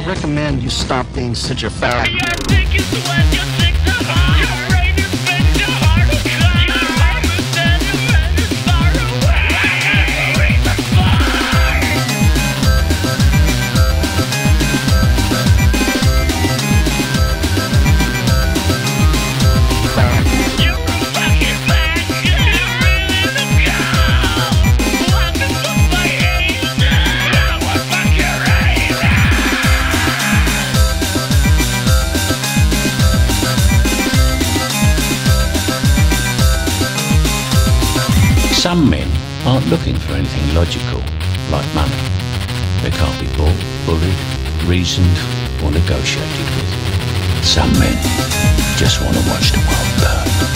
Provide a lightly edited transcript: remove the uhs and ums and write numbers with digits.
recommend you stop being such a faggot. Some men aren't looking for anything logical, like money. They can't be bought, bullied, reasoned, or negotiated with. Some men just want to watch the world burn.